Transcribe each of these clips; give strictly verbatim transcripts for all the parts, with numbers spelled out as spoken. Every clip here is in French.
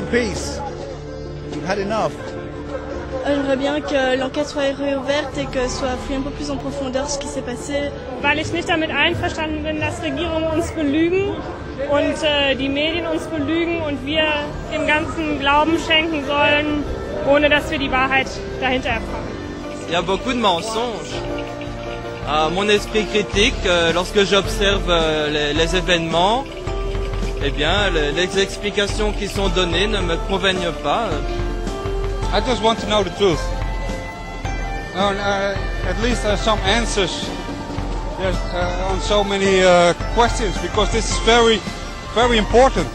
peace. We've had enough. J'aimerais bien que l'enquête soit réouverte et que soit fouillé un peu plus en profondeur ce qui s'est passé. Weil ich nicht damit einverstanden bin, dass Regierungen uns belügen und äh, die Medien uns belügen und wir dem Ganzen Glauben schenken sollen, ohne dass wir die Wahrheit dahinter erfahren. Il y a beaucoup de mensonges. À mon esprit critique, euh, lorsque j'observe euh, les, les événements, eh bien, les, les explications qui sont données ne me conviennent pas. I just want to know the truth. Uh, uh, at least uh, some answers yes, uh, on so many uh, questions, because this is very, very important.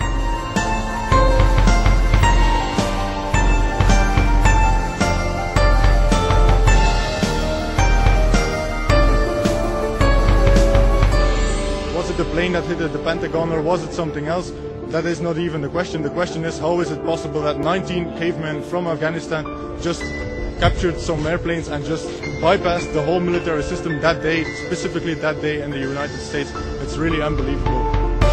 Was it the plane that hit the Pentagon, or was it something else? That is not even the question. The question is, how is it possible that nineteen cavemen from Afghanistan just captured some airplanes and just bypassed the whole military system that day, specifically that day in the United States? It's really unbelievable.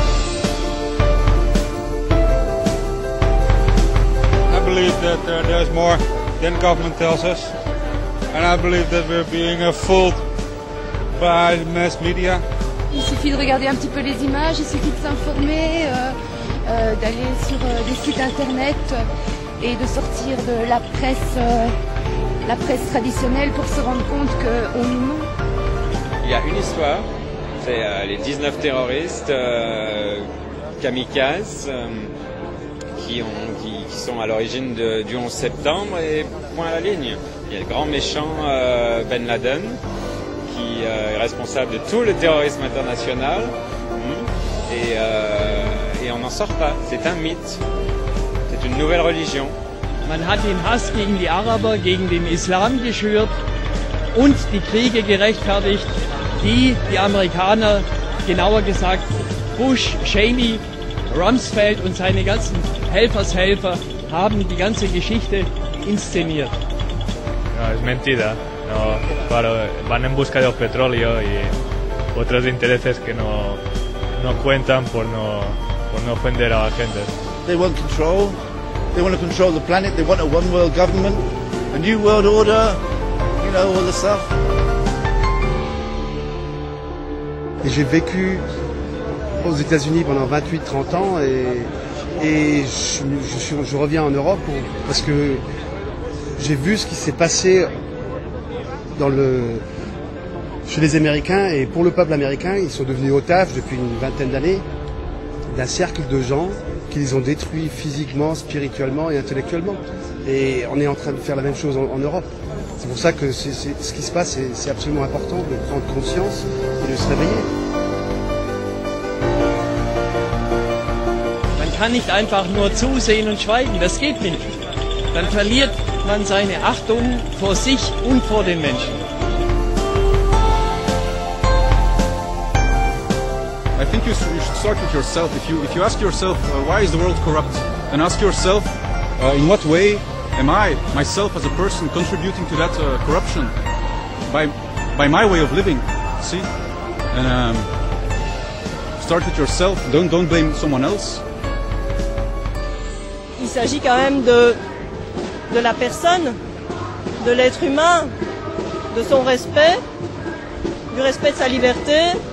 I believe that uh, there's more than the government tells us, and I believe that we're being uh, fooled by the mass media. Il suffit de regarder un petit peu les images, il suffit de s'informer, euh, euh, d'aller sur euh, des sites internet et de sortir de la presse, euh, la presse traditionnelle pour se rendre compte qu'on nous ment. Il y a une histoire, c'est euh, les dix-neuf terroristes euh, kamikazes euh, qui, ont, qui, qui sont à l'origine du onze septembre, et point à la ligne. Il y a le grand méchant euh, Ben Laden, qui euh, est responsable de tout le terrorisme international, et, euh, et on n'en sort pas. C'est un mythe, c'est une nouvelle religion. Man hat den Hass gegen die Araber, gegen den Islam geschürt und die Kriege gerechtfertigt, die die Amerikaner, genauer gesagt Bush, Cheney, Rumsfeld und seine ganzen Helfershelfer haben die ganze Geschichte inszeniert. No, es mentira. No, claro, van en busca del petróleo y otros intereses que no, no cuentan por no, por no ofender a la gente. They want control. They want to control the planet. They want a one world government, a new world order, you know, all the stuff. Et j'ai vécu aux États-Unis pendant vingt-huit trente ans et, et je, je, je reviens en Europe pour, parce que j'ai vu ce qui s'est passé dans le, chez les Américains, et pour le peuple américain, ils sont devenus otages depuis une vingtaine d'années d'un cercle de gens qui les ont détruits physiquement, spirituellement et intellectuellement. Et on est en train de faire la même chose en, en Europe. C'est pour ça que c'est, c'est, ce qui se passe, c'est, c'est absolument important de prendre conscience et de se réveiller. Man kann nicht einfach nur zusehen und schweigen, das geht nicht. Dann verliert man seine Achtung vor sich und vor den Menschen. I think you should start with yourself. If you if you ask yourself uh, why is the world corrupt, and ask yourself uh, in what way am I myself as a person contributing to that uh, corruption by by my way of living. See, and um, start with yourself. Don't don't blame someone else. Il s'agit quand même de de la personne, de l'être humain, de son respect, du respect de sa liberté.